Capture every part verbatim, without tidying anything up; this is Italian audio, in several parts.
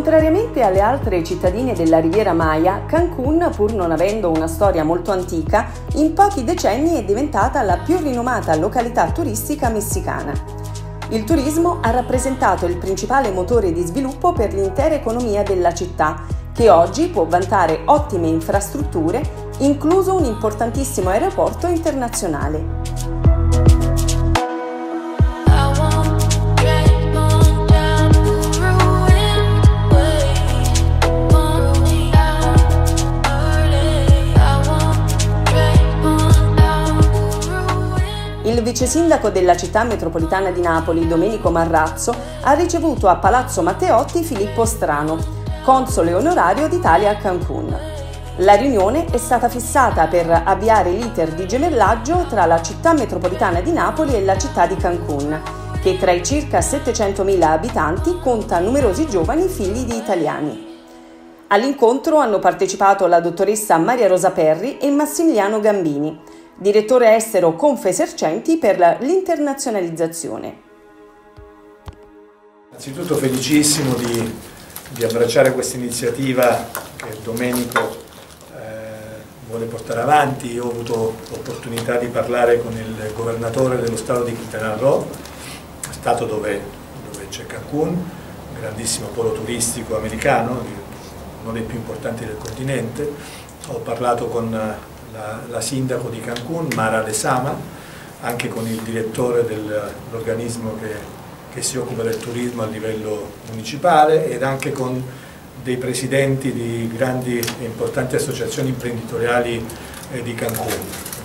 Contrariamente alle altre cittadine della Riviera Maya, Cancún, pur non avendo una storia molto antica, in pochi decenni è diventata la più rinomata località turistica messicana. Il turismo ha rappresentato il principale motore di sviluppo per l'intera economia della città, che oggi può vantare ottime infrastrutture, incluso un importantissimo aeroporto internazionale. Il vice sindaco della città metropolitana di Napoli, Domenico Marrazzo, ha ricevuto a Palazzo Matteotti Filippo Strano, console onorario d'Italia a Cancún. La riunione è stata fissata per avviare l'iter di gemellaggio tra la città metropolitana di Napoli e la città di Cancún, che tra i circa settecentomila abitanti conta numerosi giovani figli di italiani. All'incontro hanno partecipato la dottoressa Maria Rosa Perri e Massimiliano Gambini, direttore estero Confesercenti per l'internazionalizzazione. Innanzitutto felicissimo di, di abbracciare questa iniziativa che Domenico eh, vuole portare avanti. Io ho avuto l'opportunità di parlare con il governatore dello stato di Quintana Roo, stato dove, dove c'è Cancún, un grandissimo polo turistico americano, uno dei più importanti del continente. Ho parlato con La, la sindaco di Cancún, Mara Lezama, anche con il direttore dell'organismo che, che si occupa del turismo a livello municipale ed anche con dei presidenti di grandi e importanti associazioni imprenditoriali eh, di Cancún.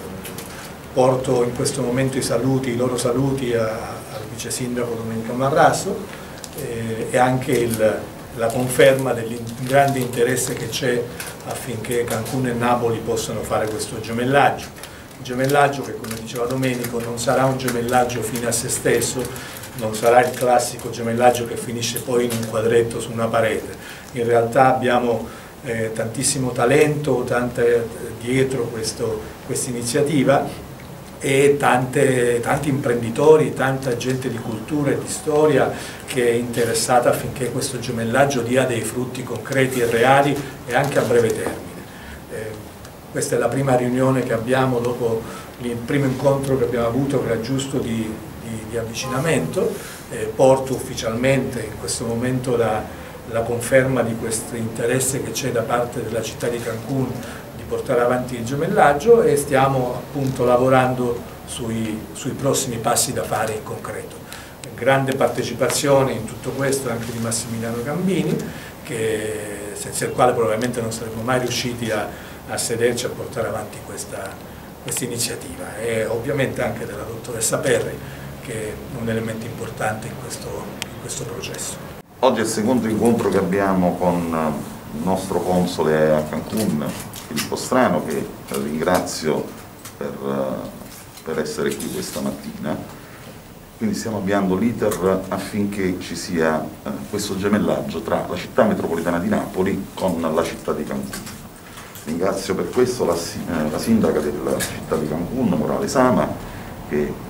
Porto in questo momento i saluti, i loro saluti a, al vice sindaco Domenico Marrazzo eh, e anche il la conferma del grande interesse che c'è affinché Cancún e Napoli possano fare questo gemellaggio. Un gemellaggio che, come diceva Domenico, non sarà un gemellaggio fine a se stesso, non sarà il classico gemellaggio che finisce poi in un quadretto su una parete. In realtà abbiamo eh, tantissimo talento, tante, dietro questa iniziativa e tante, tanti imprenditori, tanta gente di cultura e di storia che è interessata affinché questo gemellaggio dia dei frutti concreti e reali e anche a breve termine. Eh, questa è la prima riunione che abbiamo dopo il primo incontro che abbiamo avuto, che era giusto di, di, di avvicinamento. Eh, porto ufficialmente in questo momento la, la conferma di questo interesse che c'è da parte della città di Cancún portare avanti il gemellaggio e stiamo appunto lavorando sui, sui prossimi passi da fare in concreto. Grande partecipazione in tutto questo anche di Massimiliano Gambini, che, senza il quale probabilmente non saremmo mai riusciti a, a sederci a portare avanti questa, questa iniziativa, e ovviamente anche della dottoressa Perri, che è un elemento importante in questo, in questo processo. Oggi è il secondo incontro che abbiamo con il nostro console a Cancún, Filippo Strano, che ringrazio per, per essere qui questa mattina. Quindi stiamo avviando l'iter affinché ci sia eh, questo gemellaggio tra la città metropolitana di Napoli con la città di Cancún. Ringrazio per questo la, eh, la sindaca della città di Cancún, Mara Lezama, che eh,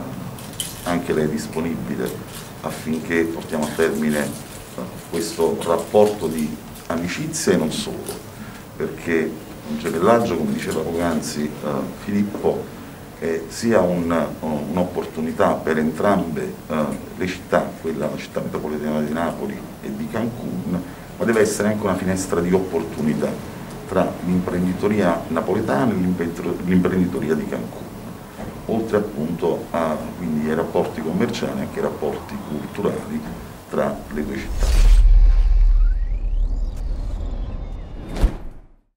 anche lei è disponibile affinché portiamo a termine eh, questo rapporto di amicizia e non solo, perché un gemellaggio, come diceva poc'anzi eh, Filippo, è sia un'opportunità un per entrambe eh, le città, quella la città metropolitana di Napoli e di Cancún, ma deve essere anche una finestra di opportunità tra l'imprenditoria napoletana e l'imprenditoria di Cancún, oltre appunto a, quindi, ai rapporti commerciali e anche ai rapporti culturali tra le due città.